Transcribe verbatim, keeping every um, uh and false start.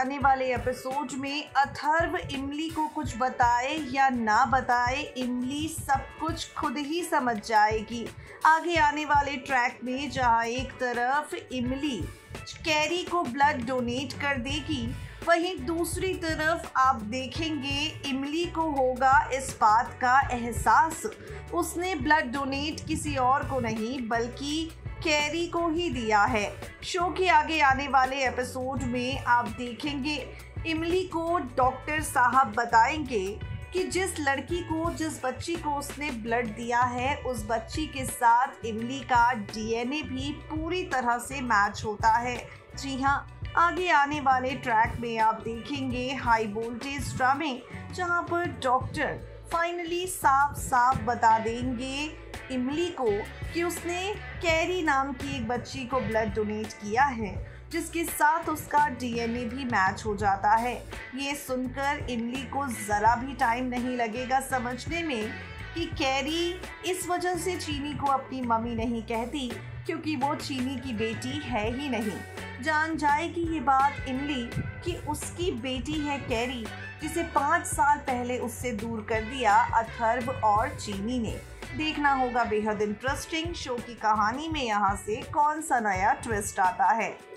आने वाले एपिसोड में अथर्व इमली को कुछ बताए या ना बताए, इमली सब कुछ खुद ही समझ जाएगी। आगे आने वाले ट्रैक में जहां एक तरफ इमली कैरी को ब्लड डोनेट कर देगी, वहीं दूसरी तरफ आप देखेंगे इमली को होगा इस बात का एहसास, उसने ब्लड डोनेट किसी और को नहीं बल्कि कैरी को ही दिया है। शो के आगे आने वाले एपिसोड में आप देखेंगे इमली को डॉक्टर साहब बताएंगे कि जिस लड़की को, जिस बच्ची को उसने ब्लड दिया है, उस बच्ची के साथ इमली का डीएनए भी पूरी तरह से मैच होता है। जी हाँ, आगे आने वाले ट्रैक में आप देखेंगे हाई वोल्टेज ड्रामे, जहां पर डॉक्टर फाइनली साफ साफ बता देंगे इमली को कि उसने कैरी नाम की एक बच्ची को ब्लड डोनेट किया है, जिसके साथ उसका डीएनए भी मैच हो जाता है। ये सुनकर इमली को ज़रा भी टाइम नहीं लगेगा समझने में कि कैरी इस वजह से चीनी को अपनी मम्मी नहीं कहती क्योंकि वो चीनी की बेटी है ही नहीं। जान जाएगी ये बात इमली कि उसकी बेटी है कैरी, जिसे पाँच साल पहले उससे दूर कर दिया अथर्व और चीनी ने। देखना होगा बेहद इंटरेस्टिंग शो की कहानी में यहाँ से कौन सा नया ट्विस्ट आता है।